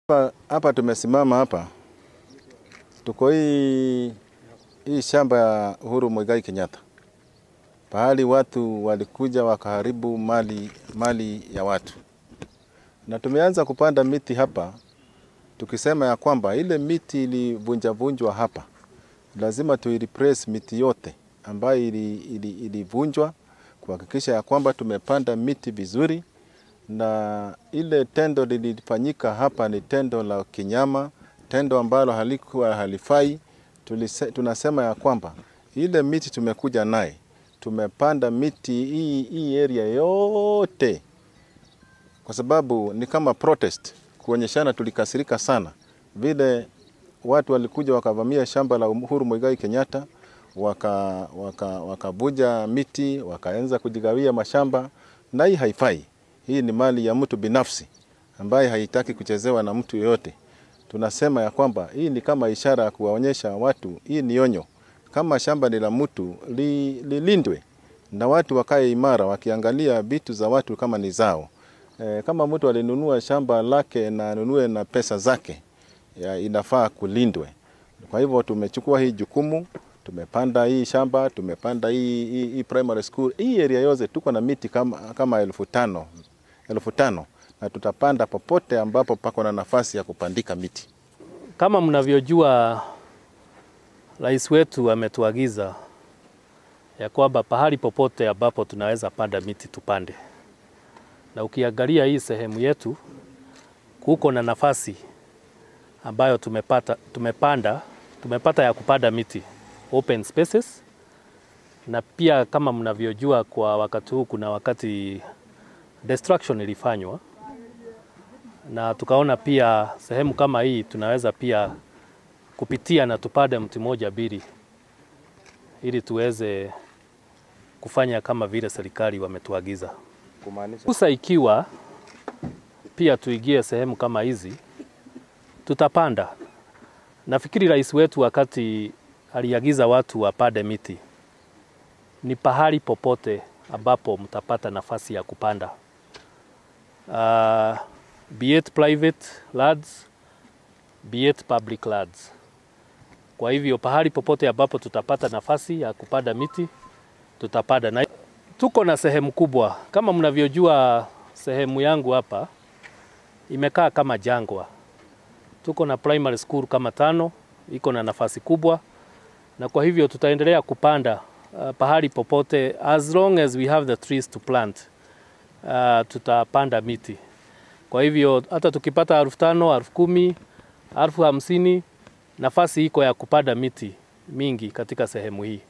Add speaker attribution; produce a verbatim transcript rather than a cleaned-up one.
Speaker 1: Hapa tumesimama hapa. Tuko hii hii shamba ya Uhuru Muigai Kenyatta. Pahali watu walikuja wakaharibu mali mali ya watu. Na tumeanza kupanda miti hapa tukisema ya kwamba ile miti ilivunja vunjwa hapa. Lazima tuireplace miti yote ambayo ilivunjwa ili, ili kuhakikisha ya kwamba tumepanda miti vizuri. Na ile tendo lilifanyika hapa ni tendo la kinyama, tendo ambalo halikuwa halifai. Tulise, tunasema ya kwamba ile miti tumekuja naye, tumepanda miti hii, hii area yote kwa sababu ni kama protest, kuonyeshana tulikasirika sana vile watu walikuja wakavamia shamba la Uhuru Muigai Kenyatta, waka waka wakavuja miti, wakaanza kujigawia mashamba, na hii haifai. Hii ni mali ya mtu binafsi ambaye haitaki kuchezewa na mtu yoyote. Tunasema ya kwamba hii ni kama ishara ya kuwaonyesha watu, hii ni onyo. Kama shamba ni la mtu lilindwe li na watu wakae imara wakiangalia vitu za watu kama ni zao. E, kama mtu alinunua shamba lake na anunue na pesa zake, ya inafaa kulindwe. Kwa hivyo tumechukua hii jukumu, tumepanda hii shamba, tumepanda hii, hii, hii primary school, hii area yote tuko na miti kama kama elfu tano, elfu tano, na tutapanda popote ambapo pako na nafasi ya kupandika miti.
Speaker 2: Kama mnavyojua, rais wetu ametuagiza ya kwamba pahali popote ambapo tunaweza panda miti tupande. Na ukiangalia hii sehemu yetu, kuko na nafasi ambayo tumepata, tumepanda, tumepata ya kupanda miti, open spaces. Na pia kama mnavyojua, kwa wakati huu kuna wakati destruction ilifanywa, na tukaona pia sehemu kama hii tunaweza pia kupitia na tupande mti moja bili ili tuweze kufanya kama vile serikali wametuagiza. Kusa ikiwa pia tuigie sehemu kama hizi, tutapanda. Nafikiri rais wetu wakati aliagiza watu wapande miti, ni pahali popote ambapo mtapata nafasi ya kupanda. Uh, be it private lands, be it public lands. Kwa hivyo pahali popote ambapo tutapata nafasi ya kupanda miti, tutapanda. Na tuko na sehemu kubwa. Kama mnavyojua, sehemu yangu hapa imekaa kama jangwa. Tuko na primary school kama tano, iko na nafasi kubwa. Na kwa hivyo tutaendelea kupanda uh, pahali popote, as long as we have the trees to plant. Uh, tutapanda miti. Kwa hivyo hata tukipata elfu tano, elfu kumi, elfu hamsini, nafasi iko ya kupanda miti mingi katika sehemu hii.